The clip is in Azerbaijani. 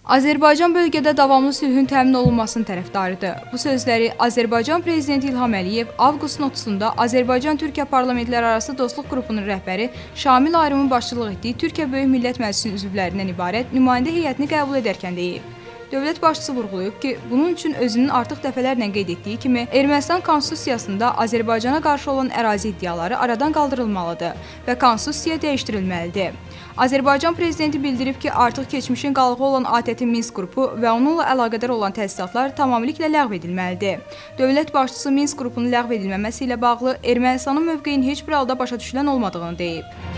Azərbaycan bölgədə davamlı sülhün təmin olunmasının tərəfdarıdır. Bu sözləri Azərbaycan Prezidenti İlham Əliyev avqustun 30-da Azərbaycan-Türkiyə Parlamentlərarası Dostluq Qrupunun rəhbəri Şamil Ayrımın başçılıq etdiyi Türkiyə Böyük Millət Məclisinin üzvlərindən ibarət nümayəndə heyətini qəbul edərkən deyib. Dövlət başçısı vurğulayıb ki, bunun üçün özünün artıq dəfələrlə qeyd etdiyi kimi Ermənistan Konstitusiyasında Azərbaycana qarşı olan ərazi iddiaları aradan qaldırılmalıdır və Konstitusiya dəyişdirilməlidir. Azərbaycan Prezidenti bildirib ki, artıq keçmişin qalığı olan ATƏT Minsk qrupu və onunla əlaqədar olan təsisatlar tamamilə ləğv edilməlidir. Dövlət başçısı Minsk qrupunun ləğv edilməməsi ilə bağlı Ermənistanın mövqeyinin heç bir halda başa düşülən olmadığını deyib.